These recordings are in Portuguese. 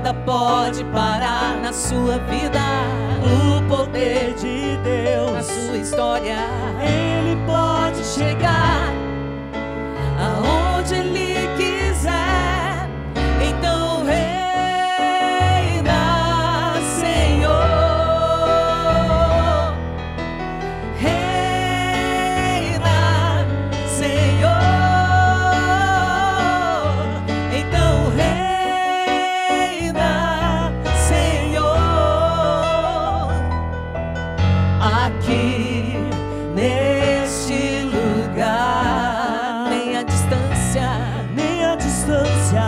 nada pode parar na sua vida. O poder de Deus Na sua história, Ele pode chegar aonde Ele quiser. Então reina, Senhor, reina, Senhor. Então reina, Senhor, aqui neste lugar. Nem a distância, nem a distância,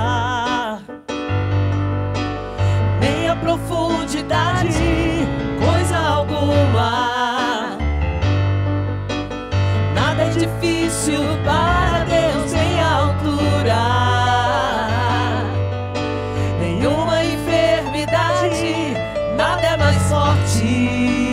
nem a profundidade, coisa alguma. Nada é difícil para Deus em altura. Nenhuma enfermidade, nada é mais forte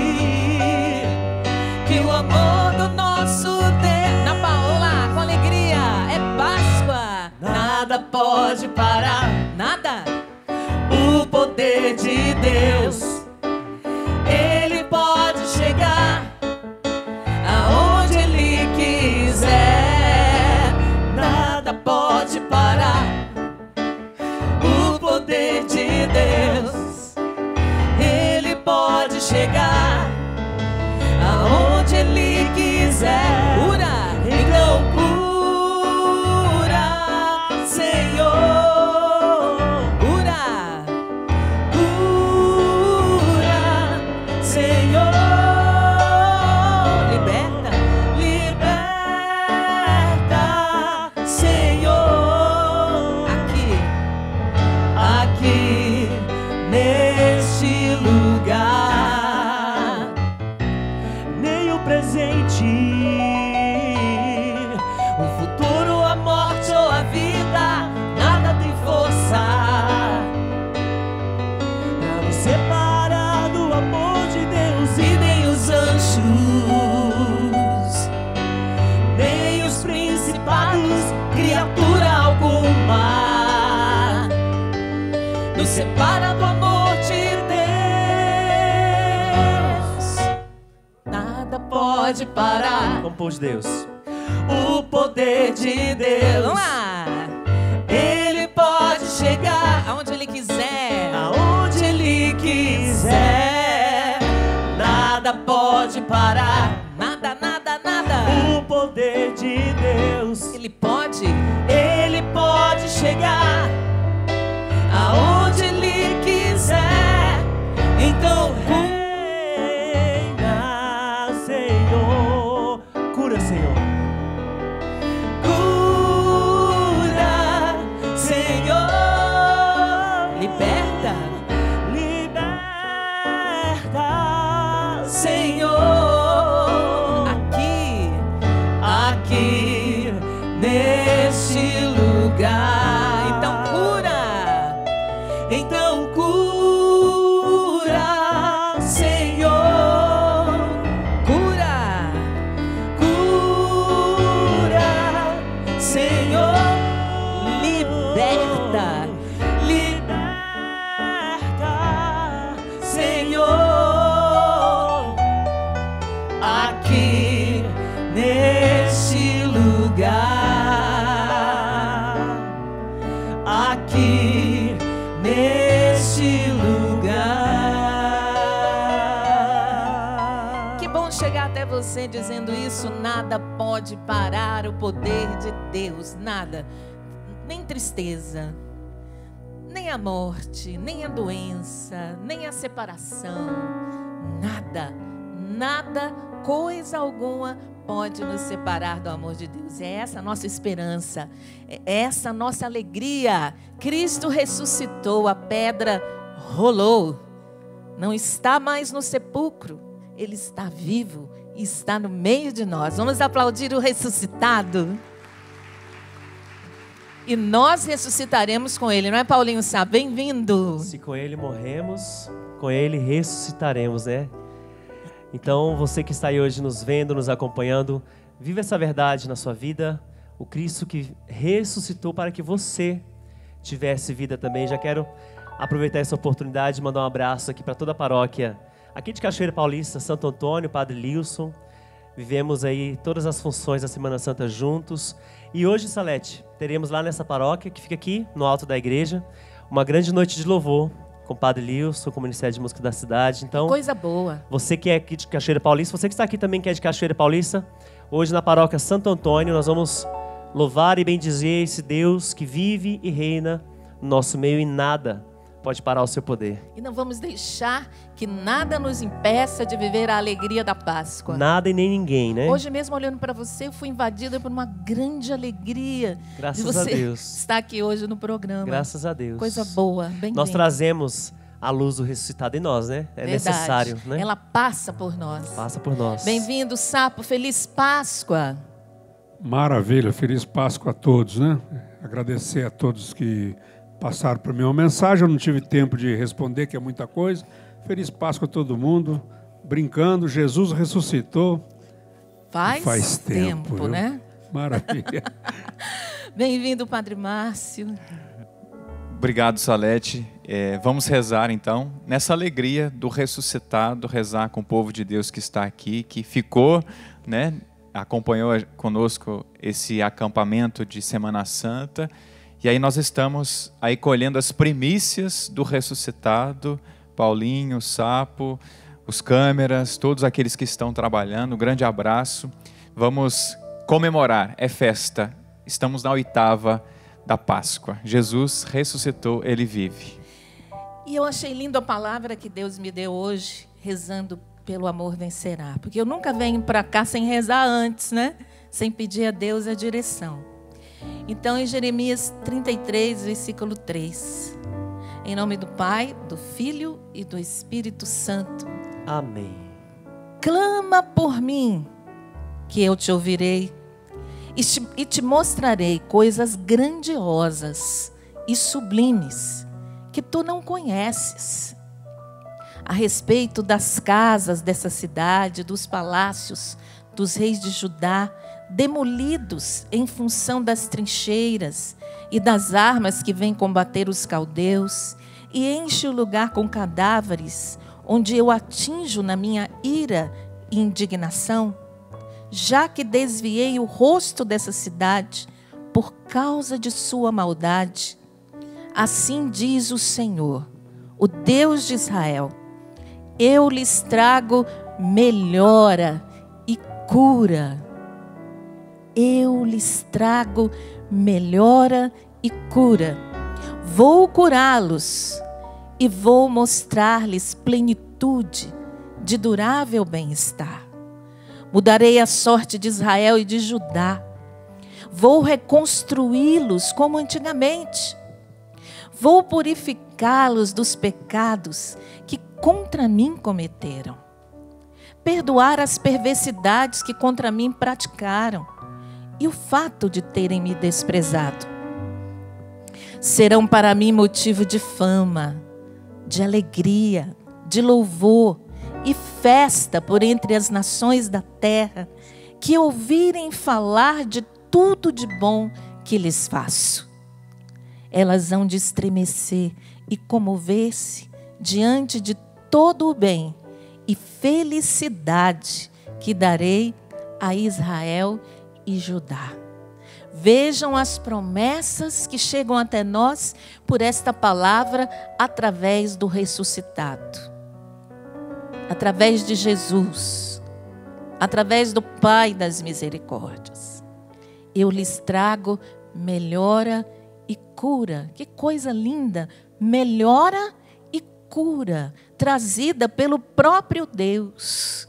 que o amor do nosso Deus. Na Paola, com alegria, é Páscoa. Nada pode parar, nada. O poder de Deus, Ele pode chegar aonde Ele quiser. Nada pode parar. O poder de Deus, Ele pode chegar aonde Ele quiser. Cura, então cura, Senhor. Cura, cura, Senhor. Liberta, liberta, Senhor. Aqui neste lugar. nem o presente, O futuro, a morte ou a vida, nada tem força pra nos separar do amor de Deus. e nem os anjos, nem os principados, criatura alguma nos separa do amor de Deus. Nada pode parar Vamos pôr de Deus. o poder de Deus. Vamos lá. Ele pode chegar aonde Ele quiser. Aonde Ele quiser. Nada pode parar. Nada, nada, nada. o poder de Deus, Ele pode chegar aonde Ele quiser. Então reina, Senhor. Cura, Senhor. cura, Senhor. Liberta, Liberta, Senhor. Aqui neste lugar. Então cura, Senhor. Cura, cura, Senhor. Liberta, liberta, Senhor. Aqui neste lugar. Aqui neste lugar. Que bom chegar até você dizendo isso. Nada pode parar o poder de Deus. Nada. Nem tristeza, nem a morte, nem a doença, nem a separação. Nada, nada, coisa alguma pode nos separar do amor de Deus. É essa a nossa esperança, é essa a nossa alegria. Cristo ressuscitou, a pedra rolou, não está mais no sepulcro, Ele está vivo e está no meio de nós. Vamos aplaudir o ressuscitado. E nós ressuscitaremos com Ele, não é, Paulinho Sá? Bem-vindo. Se com Ele morremos, com Ele ressuscitaremos, né? Então, você que está aí hoje nos vendo, nos acompanhando, viva essa verdade na sua vida. O Cristo que ressuscitou para que você tivesse vida também. Já quero aproveitar essa oportunidade e mandar um abraço aqui para toda a paróquia aqui de Cachoeira Paulista, Santo Antônio, Padre Lilson. Vivemos aí todas as funções da Semana Santa juntos. E hoje, Salete, teremos lá nessa paróquia, que fica aqui no alto da igreja, uma grande noite de louvor com o Padre Lilson, com o Ministério de Música da cidade. Então, coisa boa. Você que é aqui de Cachoeira Paulista, você que está aqui também que é de Cachoeira Paulista, hoje na paróquia Santo Antônio, nós vamos louvar e bendizer esse Deus que vive e reina no nosso meio e nada pode parar o seu poder. E não vamos deixar que nada nos impeça de viver a alegria da Páscoa. Nada e nem ninguém, né? Hoje mesmo, olhando para você, eu fui invadida por uma grande alegria. Graças de você a Deus. estar aqui hoje no programa. Graças a Deus. Coisa boa, bem. Nós trazemos a luz do ressuscitado em nós, né? É verdade. Necessário, né? Ela passa por nós. Passa por nós. Bem-vindo, Sapo. Feliz Páscoa. Maravilha, feliz Páscoa a todos, né? Agradecer a todos que passaram por minha mensagem. Eu não tive tempo de responder, que é muita coisa. Feliz Páscoa a todo mundo. Brincando, Jesus ressuscitou. Faz tempo, né? Maravilha. Bem-vindo, Padre Márcio. Obrigado, Salete. Vamos rezar, então, nessa alegria do ressuscitado, rezar com o povo de Deus que está aqui, que ficou, né, acompanhou conosco esse acampamento de Semana Santa. E aí nós estamos aí colhendo as primícias do ressuscitado, Paulinho, Sapo, os câmeras, todos aqueles que estão trabalhando. Um grande abraço. Vamos comemorar, é festa. Estamos na 8ª da Páscoa. Jesus ressuscitou, Ele vive. E eu achei lindo a palavra que Deus me deu hoje, rezando pelo amor vencerá. Porque eu nunca venho para cá sem rezar antes, né? Sem pedir a Deus a direção. Então, em Jeremias 33, versículo 3. Em nome do Pai, do Filho e do Espírito Santo. Amém. Clama por mim, que eu te ouvirei. E te mostrarei coisas grandiosas e sublimes que tu não conheces. A respeito das casas dessa cidade, dos palácios dos reis de Judá, demolidos em função das trincheiras e das armas que vêm combater os caldeus, e enche o lugar com cadáveres, onde eu atinjo na minha ira e indignação, já que desviei o rosto dessa cidade por causa de sua maldade. Assim diz o Senhor, o Deus de Israel: eu lhes trago melhora e cura. Eu lhes trago melhora e cura. Vou curá-los e vou mostrar-lhes plenitude de durável bem-estar. Mudarei a sorte de Israel e de Judá. Vou reconstruí-los como antigamente. Vou purificá-los dos pecados que contra mim cometeram. Perdoar as perversidades que contra mim praticaram e o fato de terem me desprezado. Serão para mim motivo de fama, de alegria, de louvor e festa por entre as nações da terra, que ouvirem falar de tudo de bom que lhes faço. Elas hão de estremecer e comover-se diante de todo o bem e felicidade que darei a Israel e Judá. Vejam as promessas que chegam até nós por esta palavra através do ressuscitado, através de Jesus, através do Pai das misericórdias. Eu lhes trago melhora e cura. Que coisa linda! Melhora e cura, trazida pelo próprio Deus.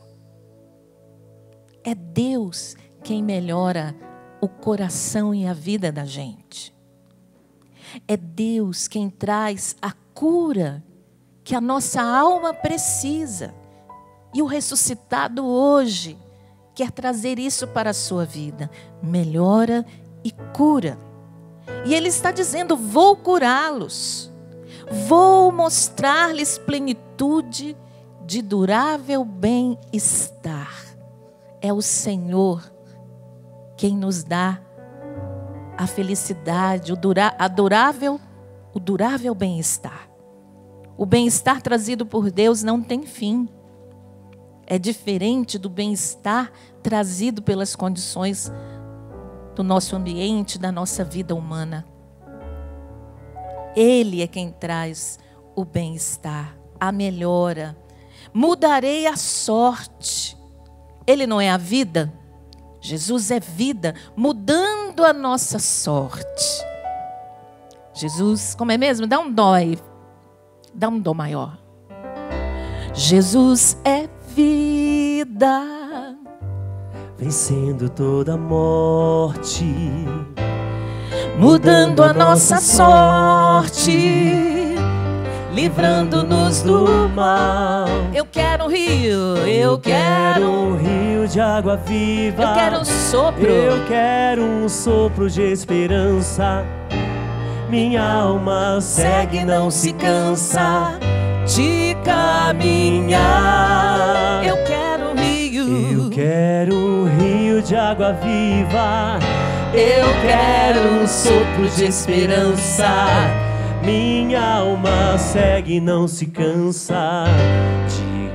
É Deus quem melhora o coração e a vida da gente. É Deus quem traz a cura que a nossa alma precisa. E o ressuscitado hoje quer trazer isso para a sua vida. Melhora e cura. E Ele está dizendo: vou curá-los. Vou mostrar-lhes plenitude de durável bem-estar. É o Senhor quem nos dá a felicidade, o durável bem-estar. O bem-estar trazido por Deus não tem fim. É diferente do bem-estar trazido pelas condições do nosso ambiente, da nossa vida humana. Ele é quem traz o bem-estar, a melhora. Mudarei a sorte. Ele não é a vida? Jesus é vida, mudando a nossa sorte. Jesus, como é mesmo? Dá um dó aí. Dá um dó maior. Jesus é vida, vencendo toda a morte, mudando a nossa sorte, livrando-nos do mal. Eu quero um rio, eu quero um rio de água viva. Eu quero um sopro. Eu quero um sopro de esperança. Minha alma segue, não se cansa de caminhar. Eu quero um rio. Eu quero um rio de água viva. Eu quero um sopro de esperança. Minha alma segue, não se cansa de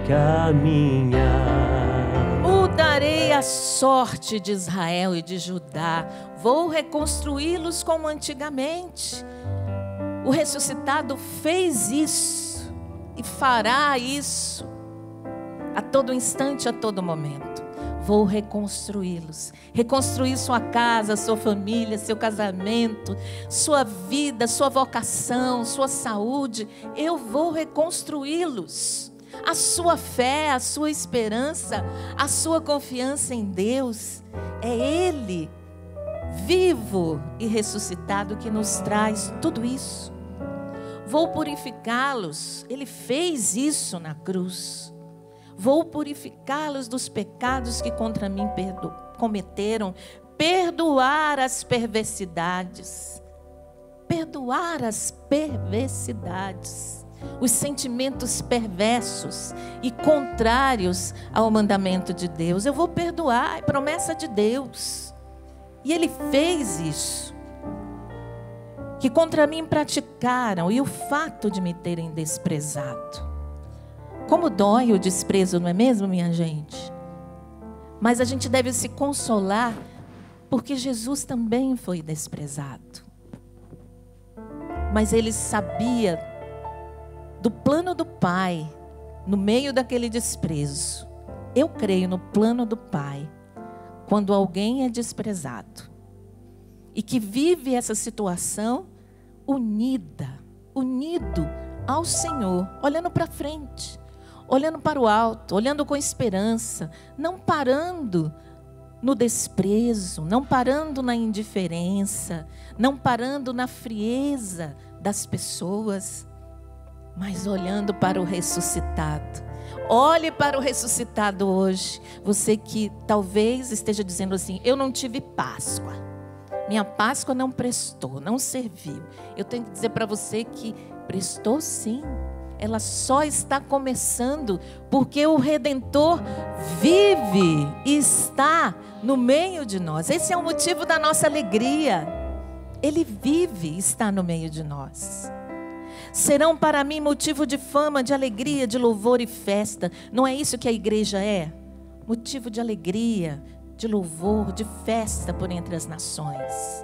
caminhar. Mudarei a sorte de Israel e de Judá. Vou reconstruí-los como antigamente. O ressuscitado fez isso e fará isso a todo instante, a todo momento. Vou reconstruí-los. Reconstruir sua casa, sua família, seu casamento, sua vida, sua vocação, sua saúde. Eu vou reconstruí-los. A sua fé, a sua esperança, a sua confiança em Deus. É Ele, vivo e ressuscitado, que nos traz tudo isso. Vou purificá-los. Ele fez isso na cruz. Vou purificá-los dos pecados que contra mim cometeram. Perdoar as perversidades. Perdoar as perversidades. Os sentimentos perversos e contrários ao mandamento de Deus. Eu vou perdoar, é promessa de Deus. E Ele fez isso. Que contra mim praticaram, e o fato de me terem desprezado. Como dói o desprezo, não é mesmo, minha gente? Mas a gente deve se consolar, porque Jesus também foi desprezado. Mas Ele sabia do plano do Pai, no meio daquele desprezo. Eu creio no plano do Pai, quando alguém é desprezado. E que vive essa situação unido ao Senhor, olhando para frente, olhando para o alto, olhando com esperança, não parando no desprezo, não parando na indiferença, não parando na frieza das pessoas, mas olhando para o ressuscitado. Olhe para o ressuscitado hoje. Você que talvez esteja dizendo assim: eu não tive Páscoa. Minha Páscoa não prestou, não serviu. Eu tenho que dizer para você que prestou sim. Ela só está começando porque o Redentor vive e está no meio de nós. Esse é o motivo da nossa alegria. Ele vive e está no meio de nós. Serão para mim motivo de fama, de alegria, de louvor e festa. Não é isso que a igreja é? Motivo de alegria, de louvor, de festa por entre as nações.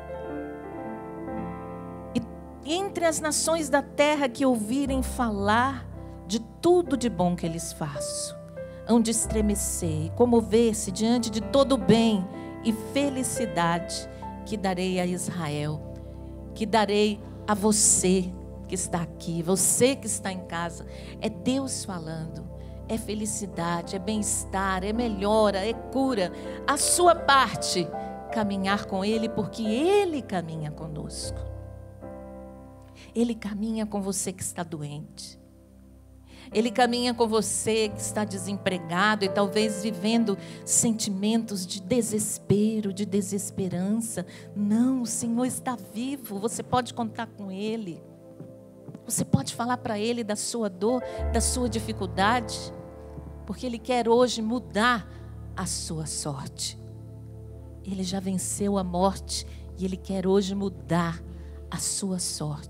E entre as nações da terra que ouvirem falar de tudo de bom que lhes faço, hão de estremecer e comover-se diante de todo o bem e felicidade que darei a Israel, que darei a você que está aqui, você que está em casa. É Deus falando. É felicidade, é bem-estar, é melhora, é cura. A sua parte, caminhar com Ele, porque Ele caminha conosco. Ele caminha com você que está doente. Ele caminha com você que está desempregado e talvez vivendo sentimentos de desespero, de desesperança. Não, o Senhor está vivo, você pode contar com Ele. Você pode falar para Ele da sua dor, da sua dificuldade, porque Ele quer hoje mudar a sua sorte. Ele já venceu a morte e Ele quer hoje mudar a sua sorte.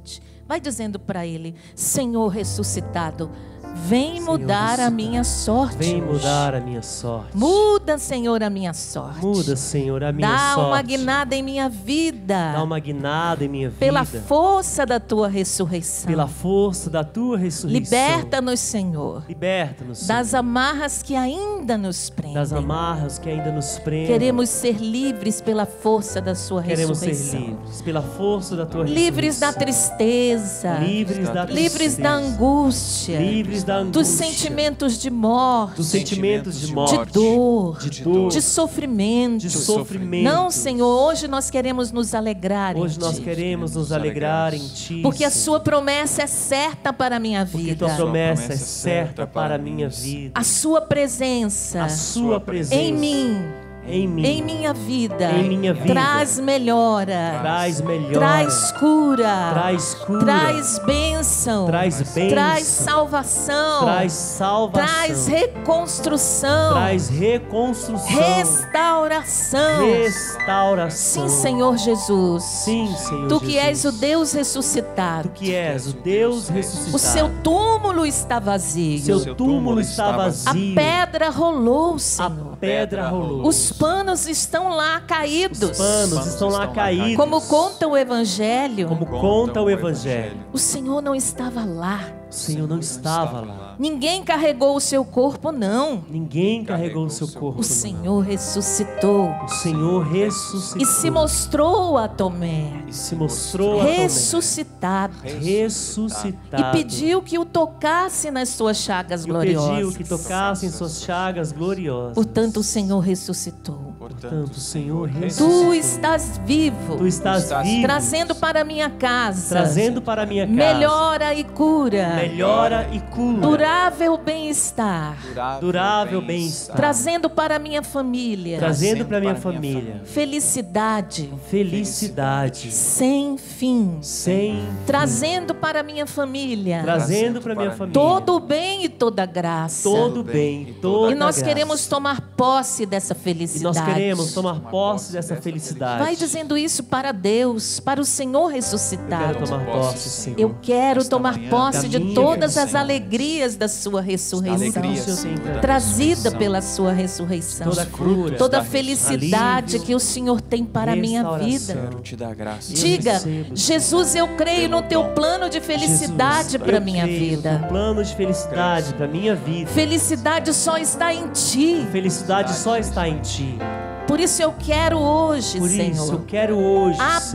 Vai dizendo para Ele: Senhor ressuscitado, vem Senhor mudar a ressuscitado, minha sorte. Vem hoje. mudar a minha sorte. Muda, Senhor, a minha sorte. Muda, Senhor, a minha Dá sorte. uma guinada em minha vida. Dá uma guinada em minha vida. Pela força da Tua ressurreição. Pela força da Tua ressurreição. Liberta-nos, Senhor, Liberta-nos, Senhor, das amarras que ainda nos prendem. das amarras que ainda nos prendem. Queremos ser livres pela força da Sua Queremos ressurreição. ser livres pela força da Tua Livres da ressurreição. tristeza. Livres da Livres tristeza. da angústia. Livres da angústia. Dos sentimentos de morte. Dos sentimentos de de morte. dor. De dor. De sofrimento. De sofrimento. Não, Senhor, hoje nós queremos nos alegrar Hoje em nós Ti. queremos nos alegrar em Ti. Porque a Senhor. Sua promessa é certa para a minha Porque vida. Tua promessa é certa para a minha vida. A Sua presença A Sua presença em mim, em mim, em minha vida, Em minha vida. traz melhora, traz melhor, traz cura, traz cura, traz bênção, traz bênção, traz salvação, traz salvação, traz reconstrução, traz reconstrução, restauração. restauração. Sim, Senhor Jesus. Sim, Senhor Tu que Jesus. és o Deus ressuscitado. Tu que és o Deus ressuscitado. O seu túmulo está vazio. Seu túmulo está A vazio. pedra rolou, A Senhor. pedra rolou. Os panos estão lá caídos. Os panos estão lá caídos. Como conta o Evangelho, Como conta o Evangelho. o Senhor não estava lá. O Senhor não estava lá. Ninguém carregou o seu corpo, não. Ninguém carregou o seu corpo. O Senhor ressuscitou O Senhor ressuscitou. e se mostrou a Tomé, E se mostrou a Tomé. ressuscitado, Ressuscitado. e pediu que o tocasse nas suas chagas E pediu gloriosas. que tocasse em suas chagas gloriosas. Portanto, o Senhor ressuscitou. Portanto, o Senhor ressuscitou. Tu estás vivo, Tu estás vivo, trazendo para minha casa trazendo para a minha casa melhora e cura, melhora e cura, durável bem-estar, durável bem-estar, trazendo para a minha família trazendo para minha família felicidade felicidade sem fim, sem trazendo para a minha família trazendo para minha família todo o bem e toda a graça. todo bem, toda E nós graça. queremos tomar posse dessa E nós felicidade. queremos tomar posse dessa felicidade. Vai dizendo isso para Deus, para o Senhor Eu ressuscitado. quero tomar posse, Senhor. Eu quero Esta tomar manhã, posse da de minha todas as Senhor. alegrias da sua ressurreição, Alegria, Senhor, Senhor, da trazida ressurreição. pela sua ressurreição. Toda cura, Toda da felicidade alívio, que o Senhor tem para a minha restauração. vida. Quero te dar graça. Diga, recebo, Jesus, eu creio no teu plano de felicidade Jesus, para a eu minha creio vida. no plano de felicidade para minha vida. Felicidade só está em ti. Felicidade só está em Ti. Por isso eu quero hoje, Por isso eu Senhor, quero hoje,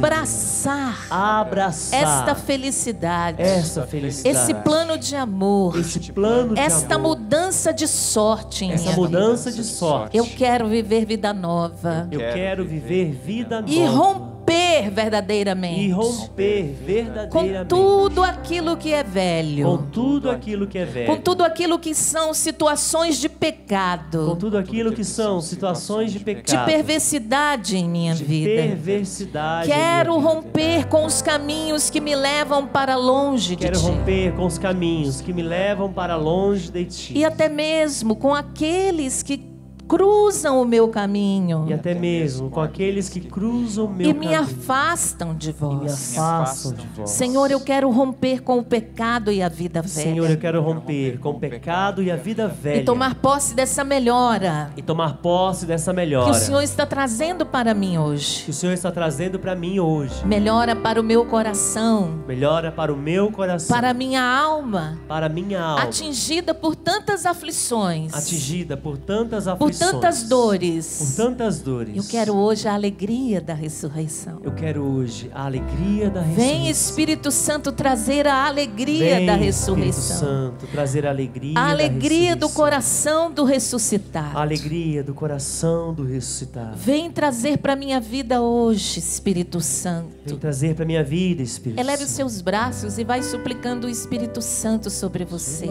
abraçar Senhor, abraçar esta felicidade, essa felicidade, esse plano de amor, esse plano de esta amor, mudança de sorte em essa minha mudança vida. de sorte. Eu quero viver vida nova Eu quero viver vida nova e romper verdadeiramente e romper com verdadeiramente tudo aquilo que é velho, com tudo aquilo que é velho, com tudo aquilo que são situações de com pecado, tudo aquilo que são situações de de pecado, perversidade em minha de vida. perversidade. em Quero minha vida. romper com os caminhos que me levam para longe de Quero ti. romper com os caminhos que me levam para longe de Ti. E até mesmo com aqueles que cruzam o meu caminho E até mesmo com aqueles que cruzam o meu e me caminho afastam de e me vós. afastam de vós. Senhor, eu quero romper com o pecado e a vida Senhor, velha eu quero romper com o pecado e a vida velha e tomar posse dessa melhora e tomar posse dessa melhora que o Senhor está trazendo para mim hoje. que o Senhor está trazendo para mim hoje. Melhora para o meu coração, Melhora para o meu coração, para a minha alma, para a minha alma, atingida por tantas aflições, atingida por tantas por aflições, tantas dores. por tantas dores. Eu quero hoje a alegria da ressurreição. Eu quero hoje a alegria da Vem, ressurreição. Espírito Santo, trazer a alegria Vem, da Espírito ressurreição. Santo, trazer a alegria, A da alegria do ressurreição. coração do ressuscitado. A alegria do coração do ressuscitado. Vem trazer para minha vida hoje, Espírito Santo. Vem trazer para minha vida, Espírito Eleve os Santo. seus braços e vai suplicando o Espírito Santo sobre você.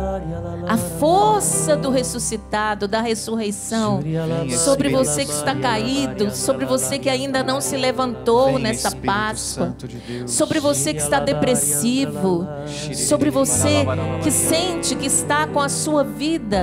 A força do ressuscitado, da ressurreição, sobre você que está caído, sobre você que ainda não se levantou Vem, nessa Espírito Páscoa, Santo de Deus. sobre você que está depressivo, sobre você que sente que está com a sua vida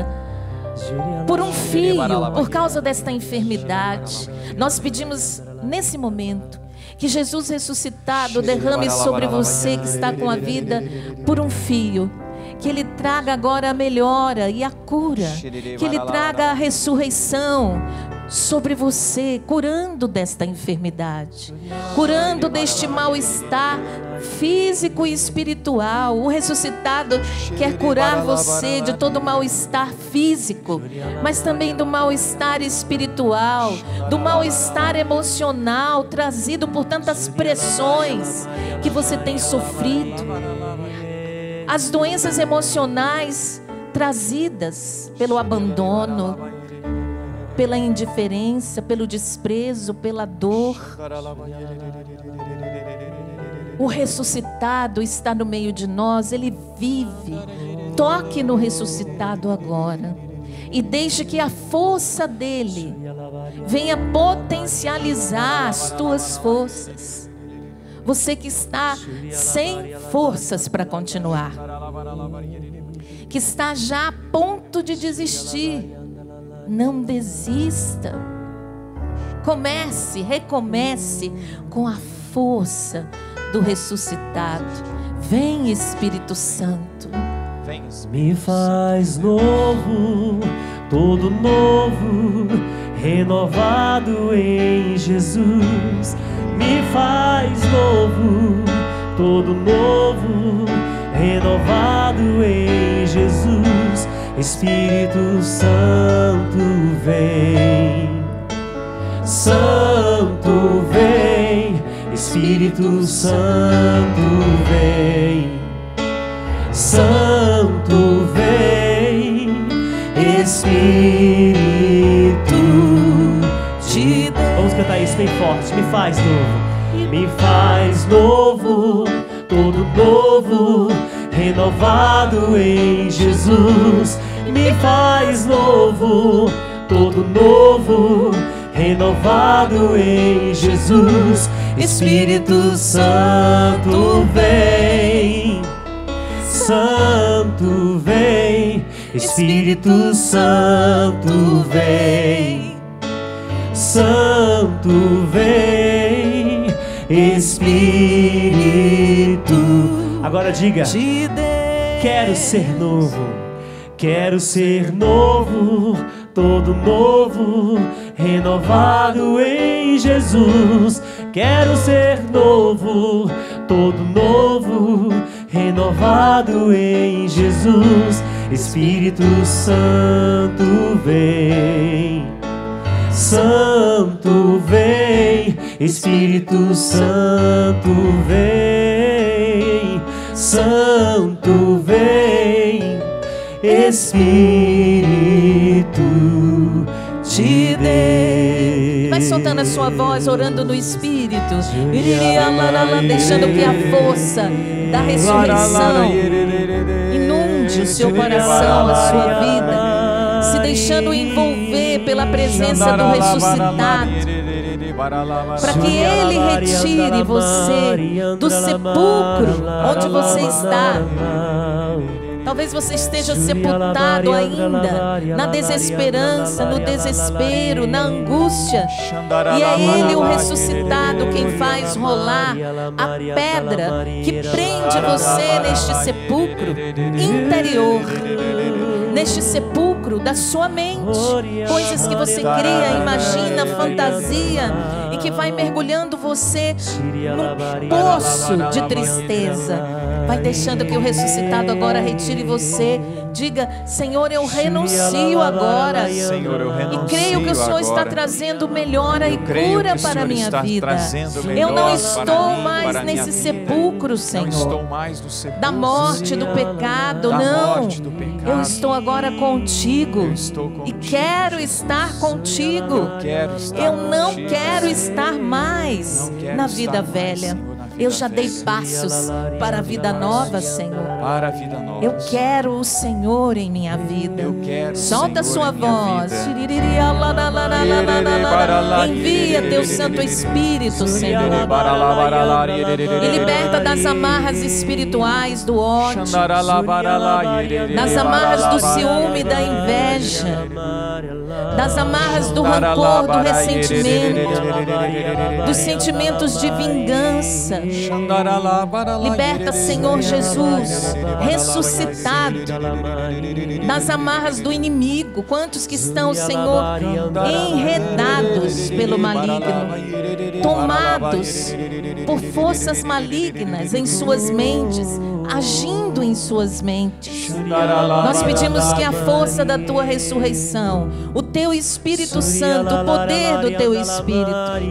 por um fio, por causa desta enfermidade. Nós pedimos nesse momento Que Jesus ressuscitado derrame sobre você que está com a vida por um fio. Que Ele traga agora a melhora e a cura. Que Ele traga a ressurreição sobre você, curando desta enfermidade, curando deste mal-estar físico e espiritual. O ressuscitado quer curar você de todo mal-estar físico, mas também do mal-estar espiritual, do mal-estar emocional trazido por tantas pressões que você tem sofrido, as doenças emocionais trazidas pelo abandono, pela indiferença, pelo desprezo, pela dor. O ressuscitado está no meio de nós, Ele vive. Toque no ressuscitado agora e deixe que a força dEle venha potencializar as tuas forças. Você que está sem forças para continuar, que está já a ponto de desistir, não desista. Recomece com a força do ressuscitado. Vem, Espírito Santo. Me faz novo, todo novo, renovado em Jesus. Me faz novo, todo novo, renovado em Jesus. Espírito Santo vem, Santo vem, Espírito Santo vem, Santo vem, Espírito de Deus. Vamos cantar isso bem forte. Me faz novo, todo novo, renovado em Jesus. Me faz novo, todo novo, renovado em Jesus. Espírito Santo vem, Santo vem, Espírito Santo vem, Santo vem, Espírito. Agora diga: quero ser novo. Quero ser novo, todo novo, renovado em Jesus. Quero ser novo, todo novo, renovado em Jesus. Espírito Santo vem, Santo vem, Espírito Santo vem, Santo vem, Espírito de Deus. Vai soltando a sua voz, orando no Espírito, deixando que a força da ressurreição inunde o seu coração, a sua vida, se deixando envolver pela presença do ressuscitado, para que Ele retire você do sepulcro onde você está. Talvez você esteja sepultado ainda na desesperança, no desespero, na angústia. E é Ele, o ressuscitado, quem faz rolar a pedra que prende você neste sepulcro interior, neste sepulcro da sua mente. Coisas que você cria, imagina, fantasia, e que vai mergulhando você num poço de tristeza. Vai deixando que o ressuscitado agora retire você. Diga: Senhor, eu renuncio agora. Senhor, eu renuncio. E creio que o Senhor está trazendo melhora e cura para a minha vida. Eu não estou mais nesse sepulcro, Senhor, da morte, do pecado. Não. Eu estou agora contigo e quero estar contigo. Eu não quero estar mais na vida velha. Eu já dei passos para a vida nova, Senhor. Para a vida nova. Eu quero o Senhor em minha vida. Eu quero o Solta a Senhor sua em minha voz. vida. Envia teu Santo Espírito, Senhor. E liberta das amarras espirituais do ódio, das amarras do ciúme e da inveja, das amarras do rancor, do ressentimento, dos sentimentos de vingança. Liberta, Senhor Jesus, ressuscitado das amarras do inimigo. Quantos que estão, Senhor, enredados pelo maligno, tomados por forças malignas em suas mentes, agindo em suas mentes. Nós pedimos que a força da tua ressurreição, o teu Espírito Santo, o poder do teu Espírito,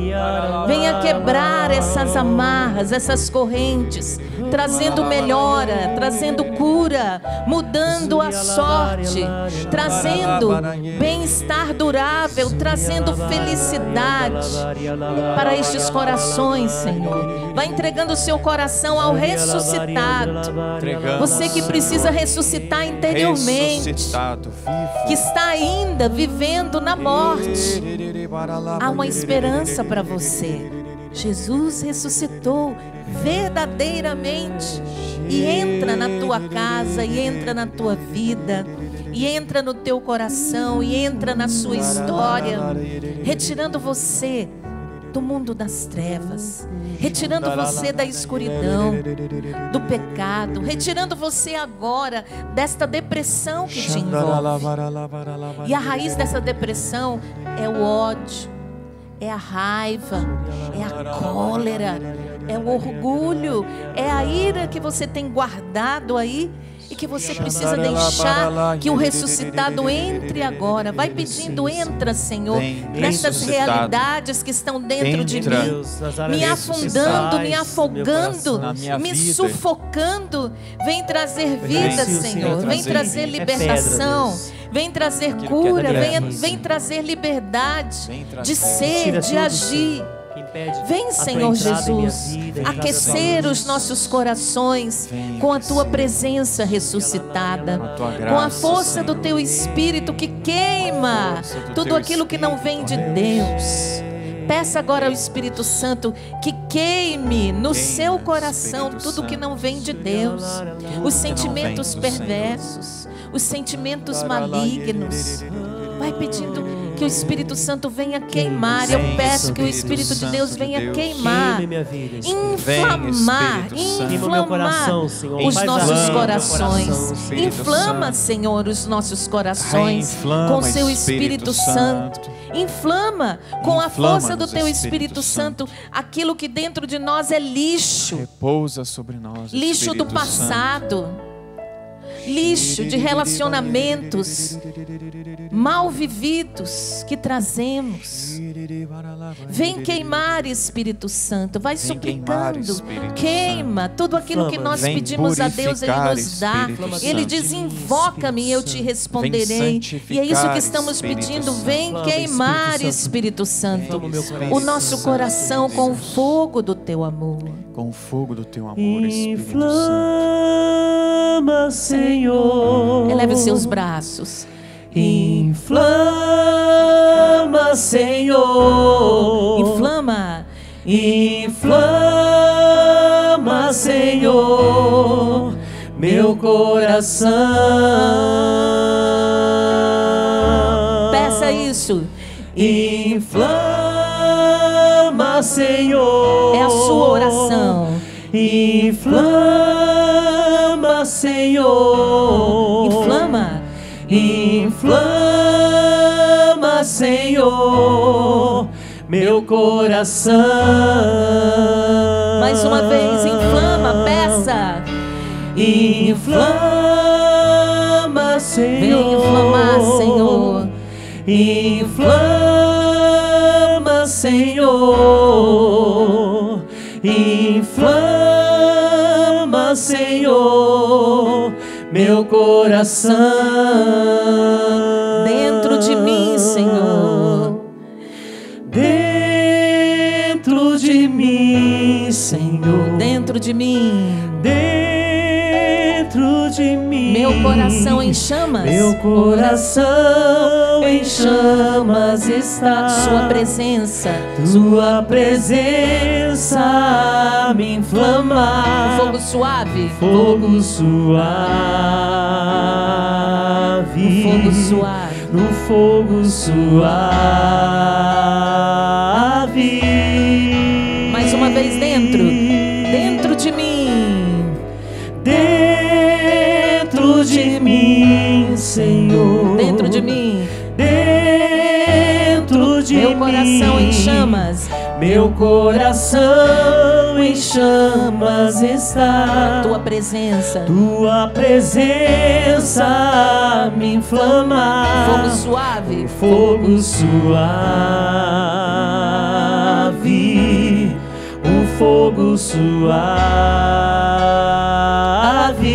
venha quebrar essas amarras, essas correntes, trazendo melhora, trazendo cura, mudando a sorte, trazendo bem-estar durável, trazendo felicidade para estes corações, Senhor. Vai entregando o seu coração ao ressuscitado. Você que precisa ressuscitar interiormente, que está ainda vivendo na morte, há uma esperança para você. Jesus ressuscitou verdadeiramente e entra na tua casa, e entra na tua vida, e entra no teu coração, e entra na sua história, retirando você do mundo das trevas, retirando você da escuridão, do pecado, retirando você agora desta depressão que te envolve. E a raiz dessa depressão é o ódio, é a raiva, é a cólera, é o orgulho, é a ira que você tem guardado aí e que você precisa deixar que o ressuscitado entre agora. Vai pedindo, entra, Senhor, nessas realidades que estão dentro de mim, me afundando, me afogando, me sufocando. Vem trazer vida, Senhor, vem trazer libertação, vem trazer cura, vem trazer liberdade de ser, de agir. Vem, Senhor Jesus, aquecer os nossos corações com a tua presença ressuscitada, com a força do teu Espírito que queima tudo aquilo que não vem de Deus. Peça agora ao Espírito Santo que queime no seu coração tudo que não vem de Deus, os sentimentos perversos, os sentimentos malignos. Vai pedindo que o Espírito Santo venha queimar. Eu peço que o Espírito de Deus venha queimar, inflamar os nossos corações. Inflama, Senhor, os nossos corações com seu Espírito Santo. Inflama com a força do teu Espírito Santo aquilo que dentro de nós é lixo. Repousa sobre nós, lixo do passado, lixo de relacionamentos mal vividos que trazemos. Vem queimar, Espírito Santo. Vai suplicando. Queima tudo aquilo que nós pedimos a Deus, Ele nos dá. Ele diz: invoca-me e eu te responderei. E é isso que estamos pedindo. Vem queimar, Espírito Santo, o nosso coração com o fogo do teu amor. Com o fogo do teu amor, Espírito Santo. Inflama, Senhor. Eleve os seus braços. Inflama, Senhor. Inflama. Inflama, Senhor, meu coração. Peça isso. Inflama, Senhor. É a sua oração. Inflama, Senhor. Inflama. Inflama, Senhor, meu coração. Mais uma vez, inflama, peça. Inflama, Senhor. Vem inflamar, Senhor. Inflama, Senhor. Inflama, Senhor, meu coração. Dentro de mim, Senhor. Dentro de mim, Senhor. Senhor. Dentro de mim. Dentro de mim. Meu coração em chamas. Meu coração em chamas está. Sua presença. Tua presença me inflama. Um fogo suave. Fogo suave. Um fogo suave. No fogo suave. Mais uma vez dentro. Dentro de mim. Dentro de mim, Senhor. Dentro de mim. Dentro de Meu mim. coração em chamas. Meu coração em chamas está. Tua presença. Tua presença me inflama. Fogo suave. Fogo suave. Um fogo suave.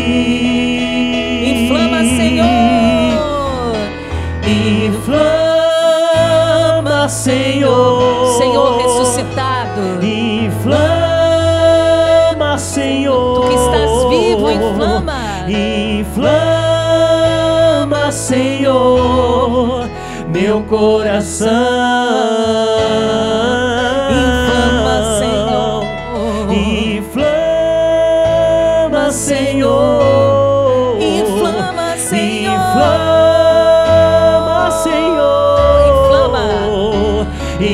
Inflama, Senhor. Inflama, Senhor. Senhor ressuscitado. Inflama, Senhor. Tu que estás vivo, inflama. Inflama, Senhor, meu coração. Inflama, Senhor. Inflama, Senhor. Inflama, Senhor. Inflama, Senhor.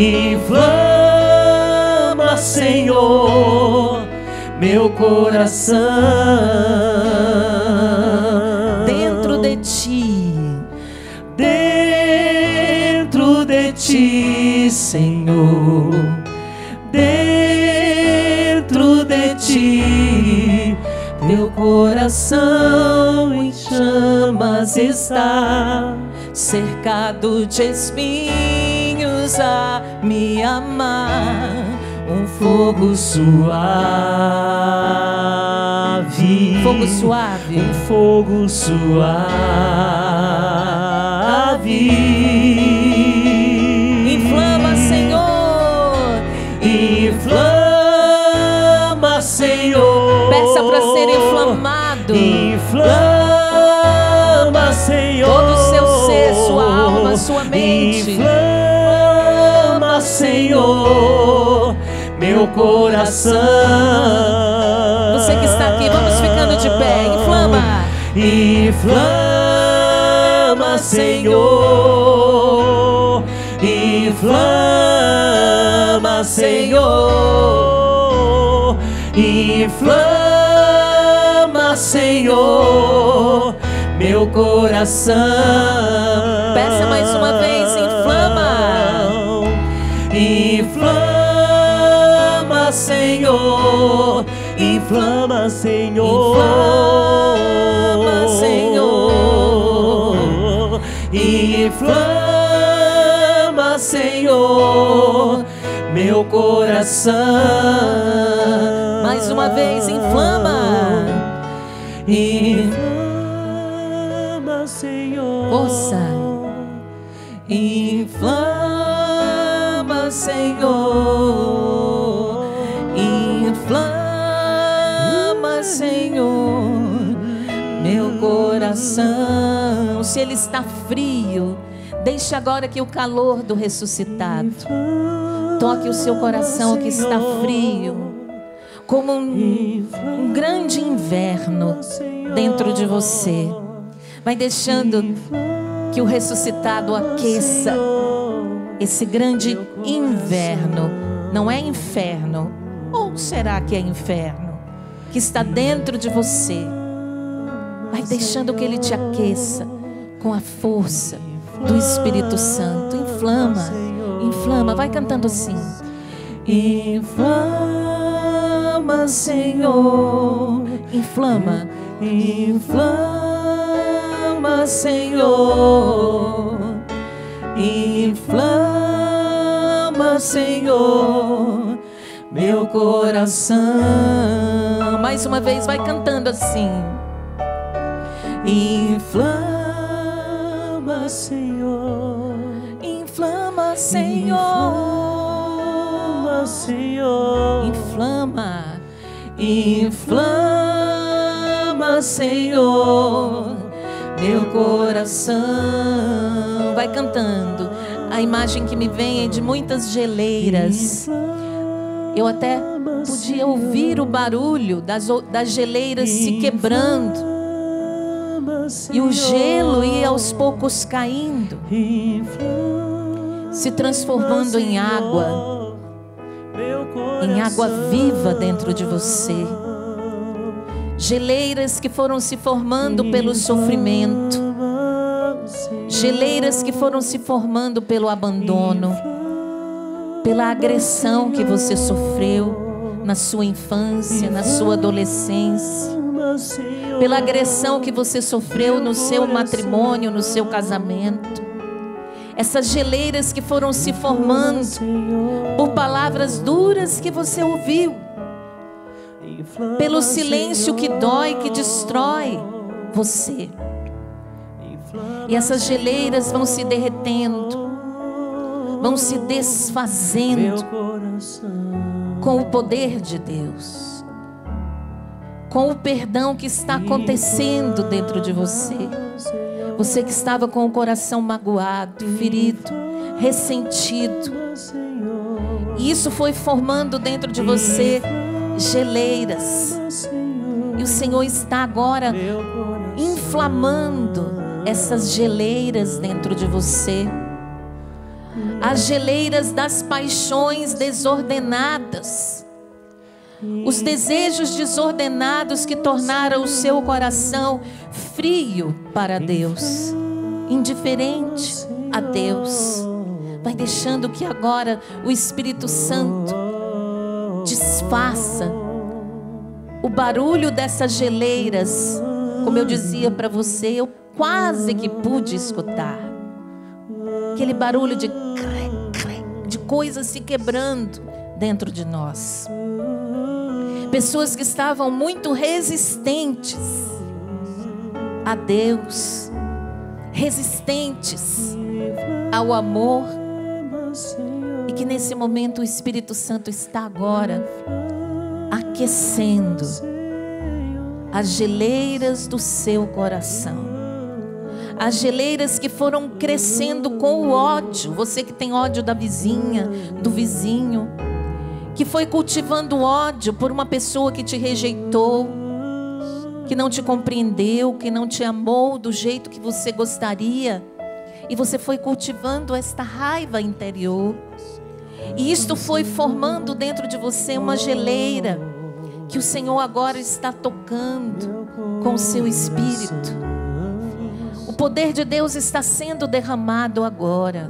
Inflama, Senhor, meu coração. Dentro de ti. Dentro de ti, Senhor. Dentro de ti, meu coração em chamas está. Cercado de espinhos a me amar. Um fogo suave. Fogo suave. Um fogo suave. Inflama, Senhor. Inflama, Senhor. Peça para ser inflamado. Inflama, Senhor. Todo o seu ser, sua alma, sua mente. Inflama, Senhor, meu coração. Você que está aqui, vamos ficando de pé. Inflama. Inflama, Senhor. Inflama, Senhor. Inflama, Senhor, meu coração. Peça mais uma vez, inflama. Inflama, Senhor. Inflama, Senhor. Inflama, Senhor. Inflama, Senhor, meu coração. Mais uma vez, inflama. Inflama, Senhor. Força. Inflama, Senhor. Inflama, Senhor, meu coração. Se ele está frio, deixe agora que o calor do ressuscitado toque o seu coração que está frio, como um grande inverno dentro de você. Vai deixando que o ressuscitado aqueça esse grande inverno. Não é inferno, ou será que é inferno? Que está dentro de você. Vai deixando que ele te aqueça com a força do Espírito Santo. Inflama, inflama, vai cantando assim. Inflama, Senhor. Inflama. Inflama, Senhor. Inflama, Senhor, meu coração. Mais uma vez, vai cantando assim. Inflama, Senhor. Inflama, Senhor. Inflama, Senhor. Inflama, inflama, Senhor, meu coração. Vai cantando. A imagem que me vem é de muitas geleiras. Eu até podia ouvir o barulho das geleiras se quebrando. E o gelo ia aos poucos caindo, se transformando em água viva dentro de você. Geleiras que foram se formando pelo sofrimento, geleiras que foram se formando pelo abandono, pela agressão que você sofreu na sua infância, na sua adolescência, pela agressão que você sofreu no seu matrimônio, no seu casamento. Essas geleiras que foram se formando por palavras duras que você ouviu, pelo silêncio que dói, que destrói você. E essas geleiras vão se derretendo, vão se desfazendo com o poder de Deus, com o perdão que está acontecendo dentro de você. Você que estava com o coração magoado, ferido, ressentido, e isso foi formando dentro de você geleiras. E o Senhor está agora inflamando essas geleiras dentro de você. As geleiras das paixões desordenadas, os desejos desordenados que tornaram o seu coração frio para Deus, indiferente a Deus. Vai deixando que agora o Espírito Santo desfaça o barulho dessas geleiras. Como eu dizia para você, eu quase que pude escutar aquele barulho de coisas se quebrando dentro de nós. Pessoas que estavam muito resistentes a Deus, resistentes ao amor, e que nesse momento o Espírito Santo está agora aquecendo as geleiras do seu coração. As geleiras que foram crescendo com o ódio. Você que tem ódio da vizinha, do vizinho, que foi cultivando ódio por uma pessoa que te rejeitou, que não te compreendeu, que não te amou do jeito que você gostaria, e você foi cultivando esta raiva interior, e isto foi formando dentro de você uma geleira que o Senhor agora está tocando com o seu Espírito. O poder de Deus está sendo derramado agora,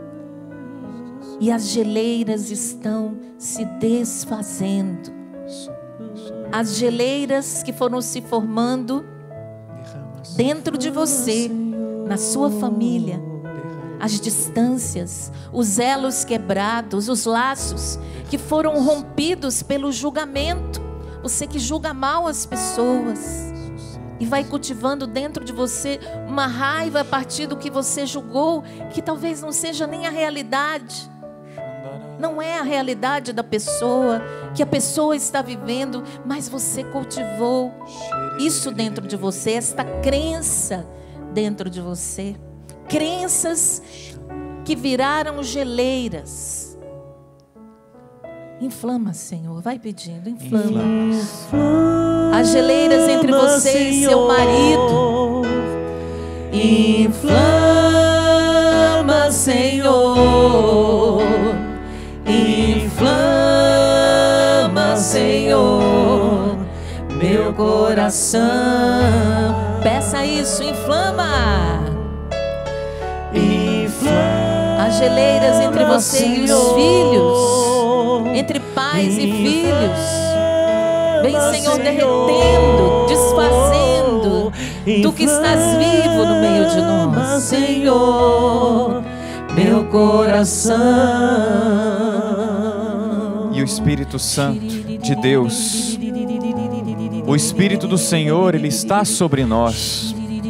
e as geleiras estão se desfazendo. As geleiras que foram se formando dentro de você, na sua família, as distâncias, os elos quebrados, os laços que foram rompidos pelo julgamento. Você que julga mal as pessoas e vai cultivando dentro de você uma raiva a partir do que você julgou, que talvez não seja nem a realidade. Não é a realidade da pessoa, que a pessoa está vivendo, mas você cultivou isso dentro de você, esta crença dentro de você. Crenças que viraram geleiras. Inflama, Senhor, vai pedindo, inflama. As geleiras entre você e seu marido. Inflama, Senhor. Inflama, Senhor, meu coração. Peça isso, inflama. As geleiras entre você e os filhos, entre pais e filhos. Vem, Senhor, derretendo, desfazendo. Tu que estás vivo no meio de nós, Senhor, meu coração. E o Espírito Santo de Deus, o Espírito do Senhor, Ele está sobre nós.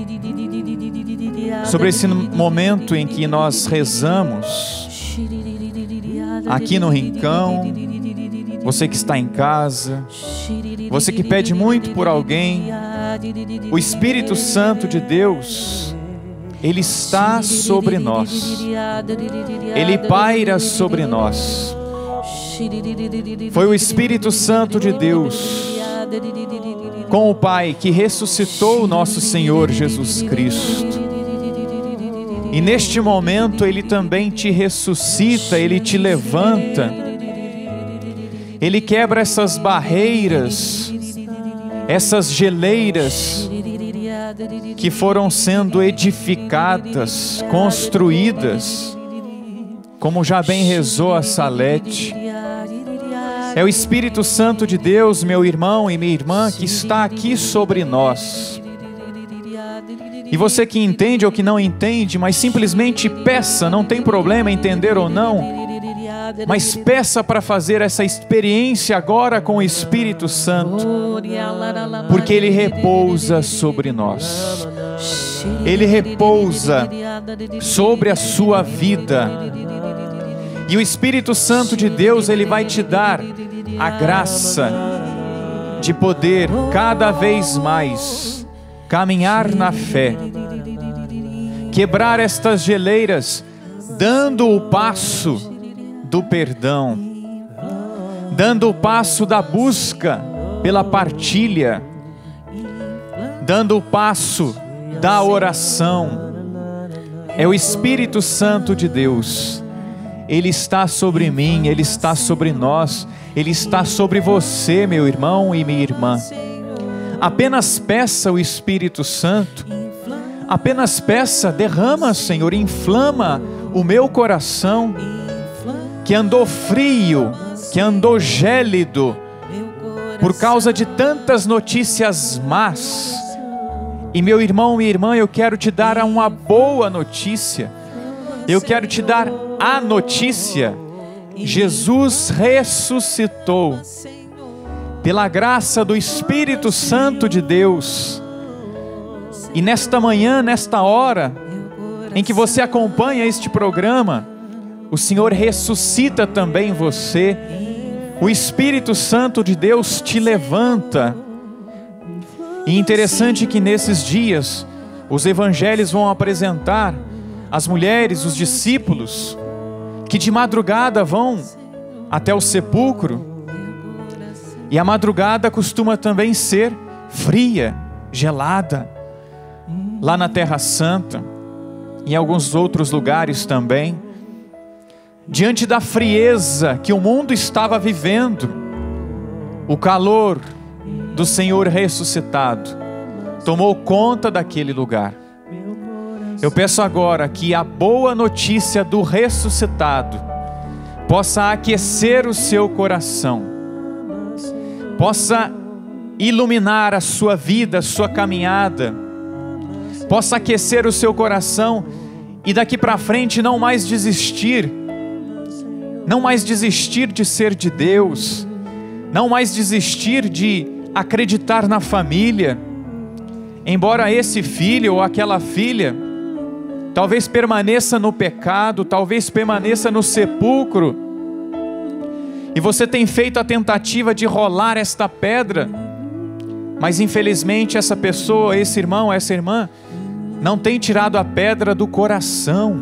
Sobre esse momento em que nós rezamos aqui no Rincão, você que está em casa, você que pede muito por alguém, o Espírito Santo de Deus, Ele está sobre nós, Ele paira sobre nós. Foi o Espírito Santo de Deus, com o Pai, que ressuscitou o nosso Senhor Jesus Cristo. E neste momento Ele também te ressuscita, Ele te levanta, Ele quebra essas barreiras, essas geleiras que foram sendo edificadas, construídas, como já bem rezou a Salete. É o Espírito Santo de Deus, meu irmão e minha irmã, que está aqui sobre nós. E você que entende ou que não entende, mas simplesmente peça, não tem problema entender ou não, mas peça para fazer essa experiência agora com o Espírito Santo, porque Ele repousa sobre nós, Ele repousa sobre a sua vida, e o Espírito Santo de Deus, Ele vai te dar a graça de poder cada vez mais caminhar na fé, quebrar estas geleiras, dando o passo do perdão, dando o passo da busca pela partilha, dando o passo da oração. É o Espírito Santo de Deus, Ele está sobre mim, Ele está sobre nós, Ele está sobre você, meu irmão e minha irmã. Apenas peça o Espírito Santo, apenas peça, derrama, Senhor, inflama o meu coração, que andou frio, que andou gélido, por causa de tantas notícias más. E meu irmão, minha irmã, eu quero te dar uma boa notícia, eu quero te dar a notícia: Jesus ressuscitou. Pela graça do Espírito Santo de Deus. E nesta manhã, nesta hora em que você acompanha este programa, o Senhor ressuscita também você. O Espírito Santo de Deus te levanta. E interessante que nesses dias os evangelhos vão apresentar as mulheres, os discípulos, que de madrugada vão até o sepulcro. E a madrugada costuma também ser fria, gelada, lá na Terra Santa, em alguns outros lugares também. Diante da frieza que o mundo estava vivendo, o calor do Senhor ressuscitado tomou conta daquele lugar. Eu peço agora que a boa notícia do ressuscitado possa aquecer o seu coração, possa iluminar a sua vida, a sua caminhada, possa aquecer o seu coração e daqui para frente não mais desistir de ser de Deus, não mais desistir de acreditar na família, embora esse filho ou aquela filha talvez permaneça no pecado, talvez permaneça no sepulcro, e você tem feito a tentativa de rolar esta pedra, mas infelizmente essa pessoa, esse irmão, essa irmã, não tem tirado a pedra do coração.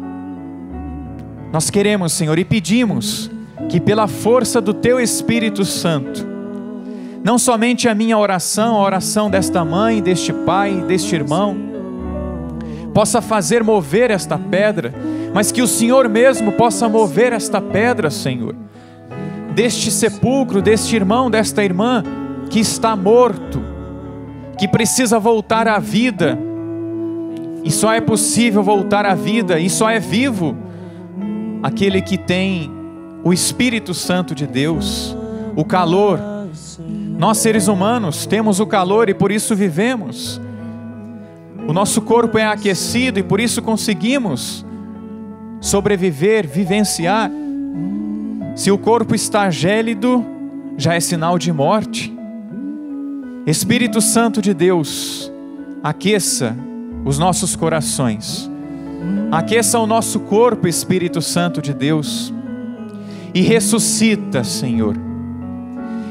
Nós queremos, Senhor, e pedimos que pela força do Teu Espírito Santo, não somente a minha oração, a oração desta mãe, deste pai, deste irmão, possa fazer mover esta pedra, mas que o Senhor mesmo possa mover esta pedra, Senhor, deste sepulcro, deste irmão, desta irmã que está morto, que precisa voltar à vida, e só é possível voltar à vida, e só é vivo aquele que tem o Espírito Santo de Deus, o calor. Nós seres humanos temos o calor e por isso vivemos. O nosso corpo é aquecido e por isso conseguimos sobreviver, vivenciar. Se o corpo está gélido, já é sinal de morte. Espírito Santo de Deus, aqueça os nossos corações, aqueça o nosso corpo, Espírito Santo de Deus, e ressuscita, Senhor,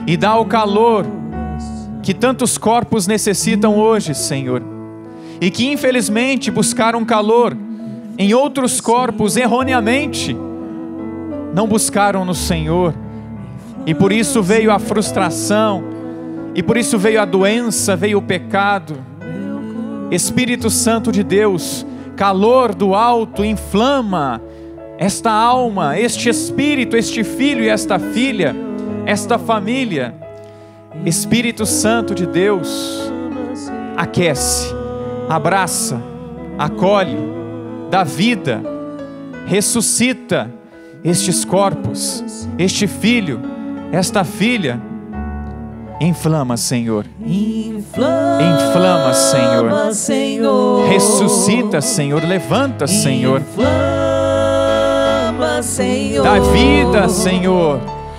e dá o calor que tantos corpos necessitam hoje, Senhor, e que infelizmente buscaram calor em outros corpos erroneamente, não buscaram no Senhor, e por isso veio a frustração, e por isso veio a doença, veio o pecado. Espírito Santo de Deus, calor do alto, inflama esta alma, este espírito, este filho e esta filha, esta família. Espírito Santo de Deus, aquece, abraça, acolhe, dá vida, ressuscita estes corpos, este filho, esta filha. Inflama, Senhor. Inflama, Senhor. Ressuscita, Senhor. Levanta, Senhor. Inflama, Senhor. Dá vida, Senhor.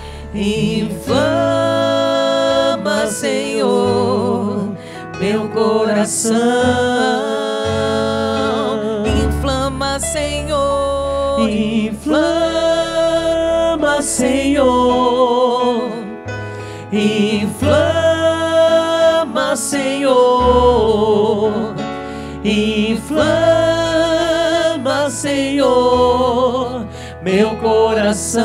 Inflama, Senhor, meu coração. Inflama, Senhor. Inflama, Senhor. Inflama, Senhor. Inflama, Senhor, meu coração.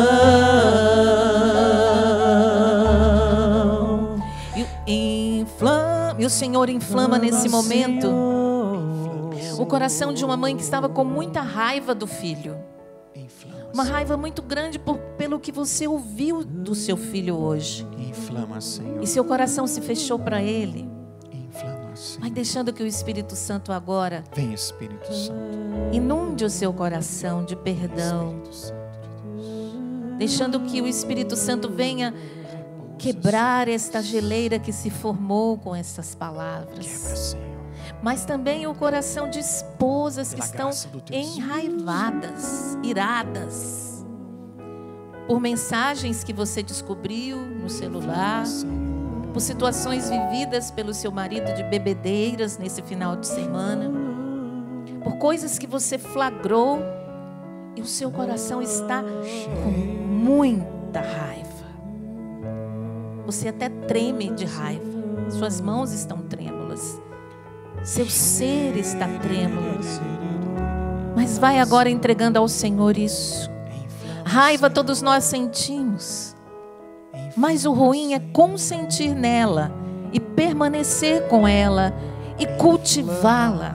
E o Senhor inflama nesse momento o coração de uma mãe que estava com muita raiva do filho. Uma raiva muito grande pelo que você ouviu do seu filho hoje. Inflama, Senhor. E seu coração se fechou para ele. Inflama, Senhor. Vai deixando que o Espírito Santo agora Vem, Espírito Santo. inunde o seu coração de perdão. Deixando que o Espírito Santo venha quebrar esta geleira que se formou com essas palavras. Quebra, Senhor. Mas também o coração de esposas que estão enraivadas, iradas, por mensagens que você descobriu no celular, por situações vividas pelo seu marido de bebedeiras nesse final de semana, por coisas que você flagrou e o seu coração está com muita raiva. Você até treme de raiva, suas mãos estão trêmulas. Seu ser está trêmulo. Mas vai agora entregando ao Senhor isso. Raiva todos nós sentimos. Mas o ruim é consentir nela e permanecer com ela e cultivá-la.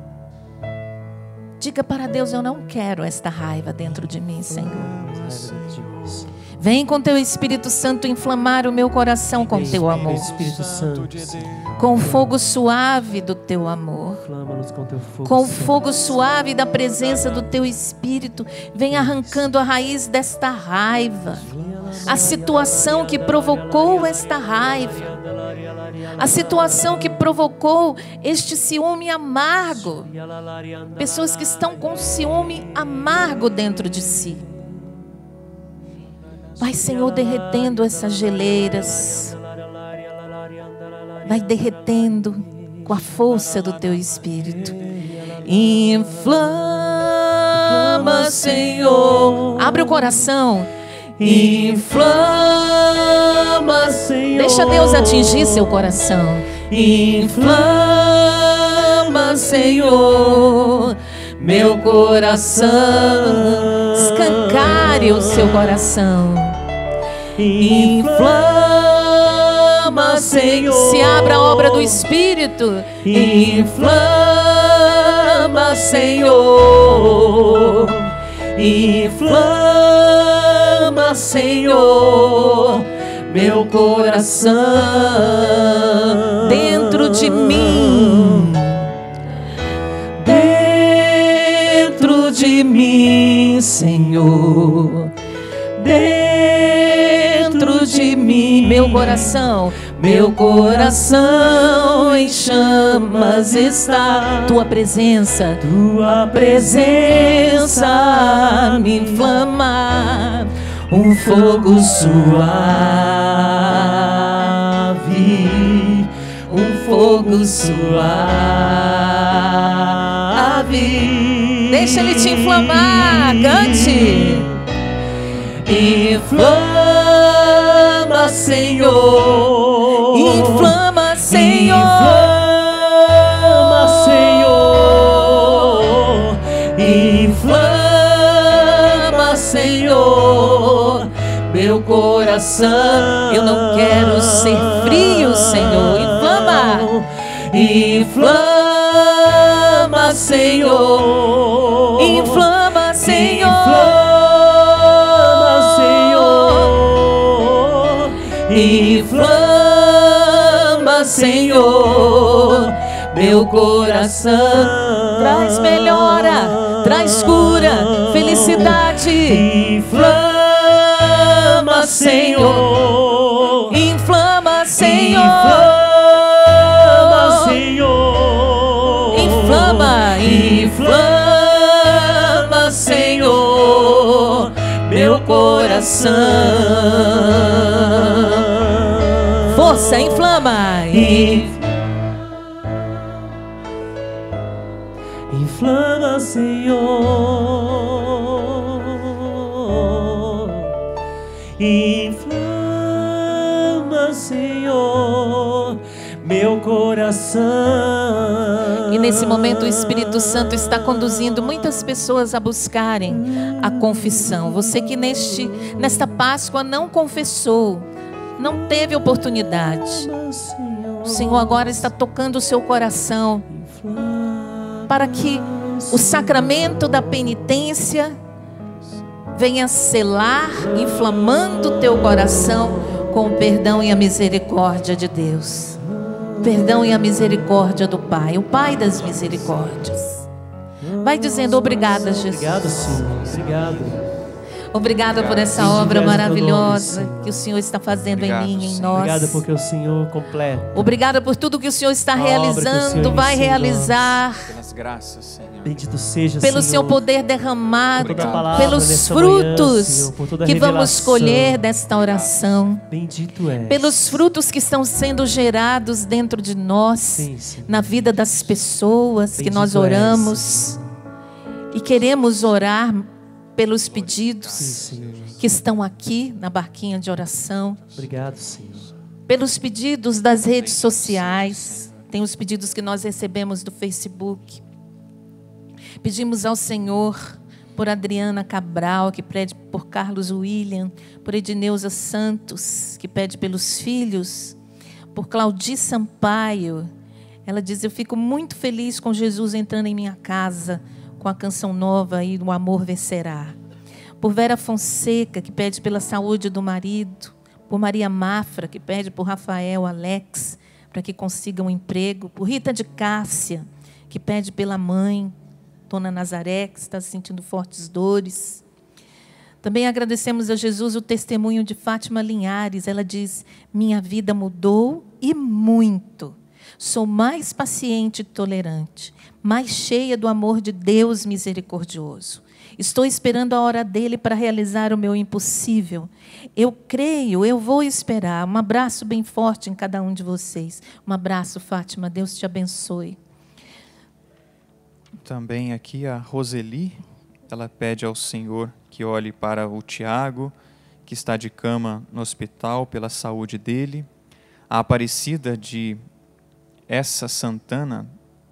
Diga para Deus: eu não quero esta raiva dentro de mim, Senhor. Vem com teu Espírito Santo inflamar o meu coração com teu amor. Espírito Santo, Com o fogo suave do teu amor. inflama-nos com teu fogo. Com o fogo suave da presença do teu Espírito, vem arrancando a raiz desta raiva. A situação que provocou esta raiva. A situação que provocou este ciúme amargo. Pessoas que estão com ciúme amargo dentro de si. Vai, Senhor, derretendo essas geleiras. Vai derretendo com a força do teu Espírito. Inflama, Senhor. Abre o coração. Inflama, Senhor. Deixa Deus atingir seu coração. Inflama, Senhor, meu coração. Escancare o seu coração. Inflama, Senhor. Se abra a obra do Espírito. Inflama, Senhor. Inflama, Senhor, meu coração. Dentro de mim. Dentro de mim, Senhor. Dentro de mim, meu coração. Meu coração em chamas está. Tua presença me inflama. Um fogo suave. Um fogo suave. Deixa ele te inflamar. Cante. Inflama, Senhor. Inflama, Senhor. Inflama, Senhor, meu coração. Eu não quero ser frio, Senhor. Inflama. Inflama, Senhor. Inflama, Senhor. Inflama, Senhor, meu coração. Traz melhora, traz cura, felicidade. Inflama, Senhor. Inflama, Senhor. Inflama, Senhor. Inflama, Inflama, Senhor, meu coração. Força, inflama. Inflama, Senhor. Inflama, Senhor, meu coração. E nesse momento o Espírito Santo está conduzindo muitas pessoas a buscarem a confissão. Você que nesta Páscoa não confessou, não teve oportunidade. O Senhor agora está tocando o seu coração para que o sacramento da penitência venha selar, inflamando o teu coração com o perdão e a misericórdia de Deus. Perdão e a misericórdia do Pai, o Pai das misericórdias. Vai dizendo: obrigada, Jesus. Obrigado, Senhor. Obrigado. Obrigada por essa obra maravilhosa que o Senhor está fazendo em mim, em nós. Obrigada porque o Senhor completa. Obrigada por tudo que o Senhor está realizando, vai realizar. Pelas graças, Senhor. Bendito seja, Pelo Senhor, seu poder derramado, pelos nessa frutos manhã, Senhor, por toda a que vamos revelação. colher desta oração. Bendito és. Pelos frutos que estão sendo gerados dentro de nós, Sim, Senhor. na vida das pessoas que Bendito nós oramos. E queremos orar pelos pedidos Sim, Senhor. que estão aqui na barquinha de oração. Obrigado, Senhor. Pelos pedidos das redes sociais. Tem os pedidos que nós recebemos do Facebook. Pedimos ao Senhor por Adriana Cabral, que pede por Carlos William, por Edneuza Santos, que pede pelos filhos, por Claudi Sampaio. Ela diz: eu fico muito feliz com Jesus entrando em minha casa, com a canção nova aí, O Amor Vencerá. Por Vera Fonseca, que pede pela saúde do marido. Por Maria Mafra, que pede por Rafael, Alex, para que consiga um emprego. Por Rita de Cássia, que pede pela mãe, Dona Nazaré, que está sentindo fortes dores. Também agradecemos a Jesus o testemunho de Fátima Linhares. Ela diz: minha vida mudou e muito. Sou mais paciente e tolerante, mais cheia do amor de Deus misericordioso. Estou esperando a hora dele para realizar o meu impossível. Eu creio, eu vou esperar. Um abraço bem forte em cada um de vocês. Um abraço, Fátima. Deus te abençoe. Também aqui a Roseli, ela pede ao Senhor que olhe para o Tiago, que está de cama no hospital, pela saúde dele. A Aparecida de Essa Santana,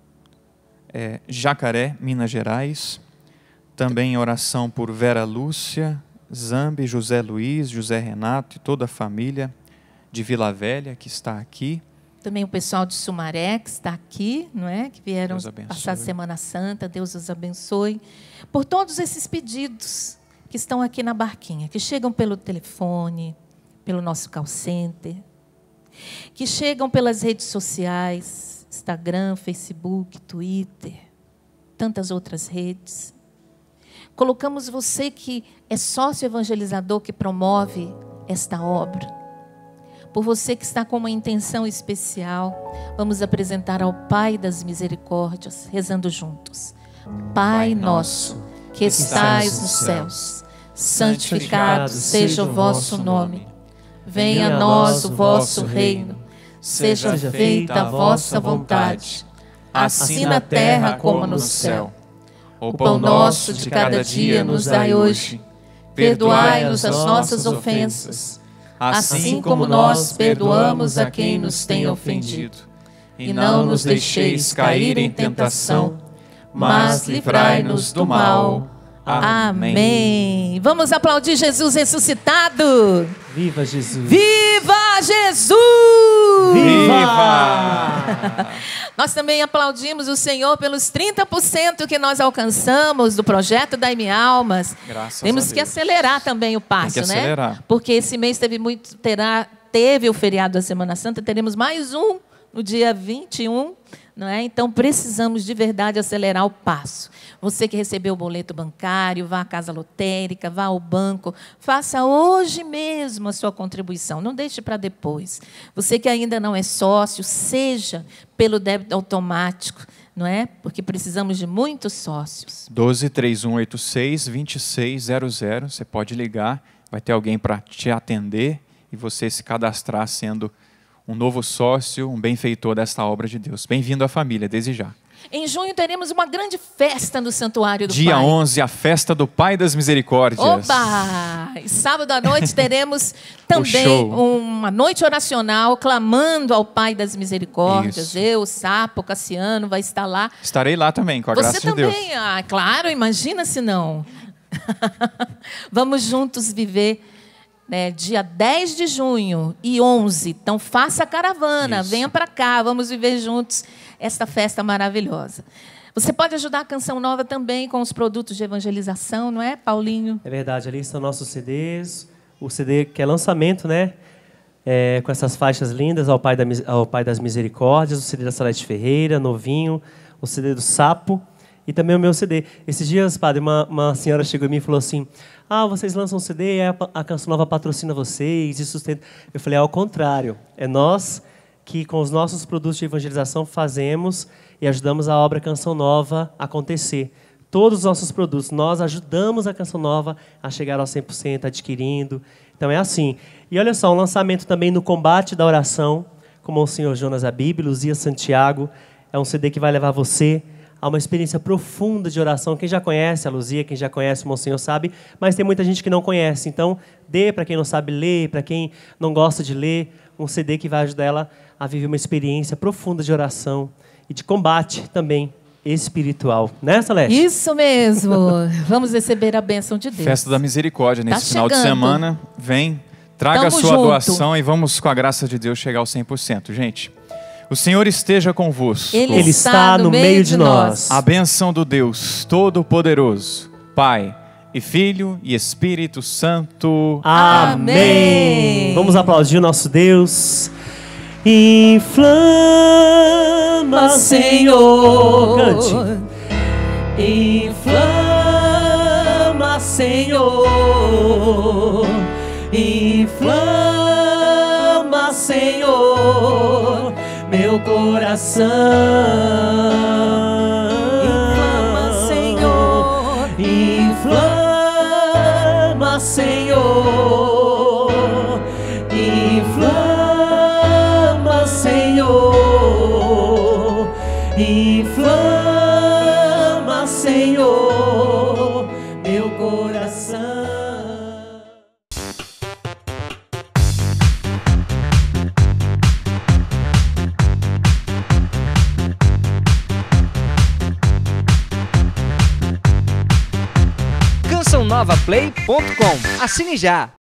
Jacaré, Minas Gerais. Também oração por Vera Lúcia, Zambi, José Luiz, José Renato e toda a família de Vila Velha que está aqui. Também o pessoal de Sumaré, que está aqui, não é? Que vieram passar a Semana Santa. Deus os abençoe. Por todos esses pedidos que estão aqui na barquinha, que chegam pelo telefone, pelo nosso call center, que chegam pelas redes sociais, Instagram, Facebook, Twitter, tantas outras redes. Colocamos você que é sócio evangelizador que promove esta obra. Por você que está com uma intenção especial, vamos apresentar ao Pai das Misericórdias, rezando juntos. Pai nosso, que estais nos céus, santificado seja o vosso nome. Venha a nós o vosso reino. Seja feita a vossa vontade, assim na terra como no céu. O pão nosso de cada dia nos dai hoje. Perdoai-nos as nossas ofensas, assim como nós perdoamos a quem nos tem ofendido. E não nos deixeis cair em tentação, mas livrai-nos do mal. Amém. Vamos aplaudir Jesus ressuscitado. Viva Jesus! Viva Jesus! Viva! Nós também aplaudimos o Senhor pelos 30% que nós alcançamos do projeto Dai-me Almas. Graças Temos a que Deus. acelerar também o passo, Tem que né? acelerar. Porque esse mês teve o feriado da Semana Santa, teremos mais um no dia 21, não é? Então precisamos de verdade acelerar o passo. Você que recebeu o boleto bancário, vá à casa lotérica, vá ao banco, faça hoje mesmo a sua contribuição, não deixe para depois. Você que ainda não é sócio, seja pelo débito automático, não é? Porque precisamos de muitos sócios. 12-3186-2600, você pode ligar, vai ter alguém para te atender e você se cadastrar sendo um novo sócio, um benfeitor desta obra de Deus. Bem-vindo à família, desde já. Em junho teremos uma grande festa no Santuário do Pai. Dia 11, a festa do Pai das Misericórdias. Oba! E sábado à noite teremos também show. uma noite oracional, clamando ao Pai das Misericórdias. Isso. Eu, Sapo, Cassiano, vai estar lá. Estarei lá também, com a graça Você de Deus. também, claro, imagina se não. Vamos juntos viver, né, dia 10 de junho e 11. Então, faça a caravana, Isso. venha para cá, vamos viver juntos esta festa maravilhosa. Você pode ajudar a Canção Nova também com os produtos de evangelização, não é, Paulinho? É verdade, ali estão nossos CDs, o CD que é lançamento, né? Com essas faixas lindas, ao Pai das Misericórdias, o CD da Salete Ferreira, novinho, o CD do Sapo e também o meu CD. Esses dias, padre, uma senhora chegou em mim e falou assim: vocês lançam um CD, a Canção Nova patrocina vocês e sustenta. Eu falei, ao contrário, é nós que com os nossos produtos de evangelização fazemos e ajudamos a obra Canção Nova a acontecer. Todos os nossos produtos, nós ajudamos a Canção Nova a chegar ao 100%, adquirindo. Então é assim. E olha só, um lançamento também no Combate da Oração, com o Monsenhor Jonas Abib, Luzia Santiago. É um CD que vai levar você a uma experiência profunda de oração. Quem já conhece a Luzia, quem já conhece o Monsenhor sabe, mas tem muita gente que não conhece. Então, dê para quem não sabe ler, para quem não gosta de ler, um CD que vai ajudar ela a viver uma experiência profunda de oração e de combate também espiritual. Né, Celeste? Isso mesmo. Vamos receber a bênção de Deus. Festa da Misericórdia nesse final de chegando. semana. Vem, traga Tamo a sua junto. doação e vamos, com a graça de Deus, chegar ao 100%. Gente, o Senhor esteja convosco. Ele Ele está no meio de nós. A bênção do Deus Todo-Poderoso, Pai e Filho e Espírito Santo. Amém. Vamos aplaudir o nosso Deus. Inflama, Senhor. Cante. Inflama, Senhor. Inflama, Senhor, meu coração. Inflama, Senhor. Inflama, Senhor. Inflama, Senhor. Inflama, Senhor, meu coração. CançãoNovaPlay.com. Assine já!